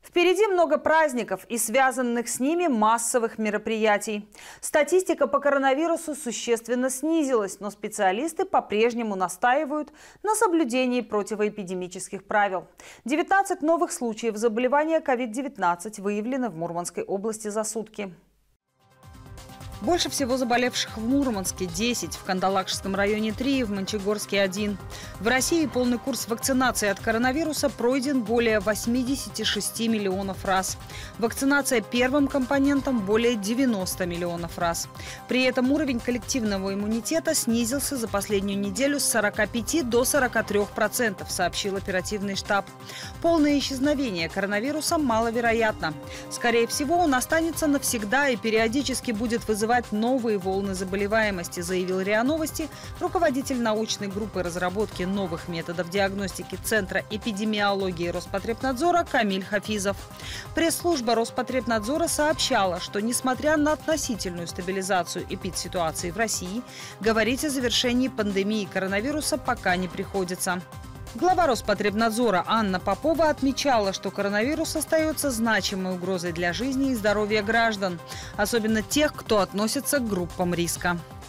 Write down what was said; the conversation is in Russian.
Впереди много праздников и связанных с ними массовых мероприятий. Статистика по коронавирусу существенно снизилась, но специалисты по-прежнему настаивают на соблюдении противоэпидемических правил. 19 новых случаев заболевания COVID-19 выявлено в Мурманской области за сутки. Больше всего заболевших в Мурманске – 10, в Кандалакшском районе – 3, в Мончегорске – 1. В России полный курс вакцинации от коронавируса пройден более 86 миллионов раз. Вакцинация первым компонентом – более 90 миллионов раз. При этом уровень коллективного иммунитета снизился за последнюю неделю с 45 до 43%, сообщил оперативный штаб. Полное исчезновение коронавируса маловероятно. Скорее всего, он останется навсегда и периодически будет вызывать новые волны заболеваемости, заявил РИА Новости руководитель научной группы разработки новых методов диагностики Центра эпидемиологии Роспотребнадзора Камиль Хафизов. Пресс-служба Роспотребнадзора сообщала, что несмотря на относительную стабилизацию эпидситуации в России, говорить о завершении пандемии коронавируса пока не приходится. Глава Роспотребнадзора Анна Попова отмечала, что коронавирус остается значимой угрозой для жизни и здоровья граждан, особенно тех, кто относится к группам риска.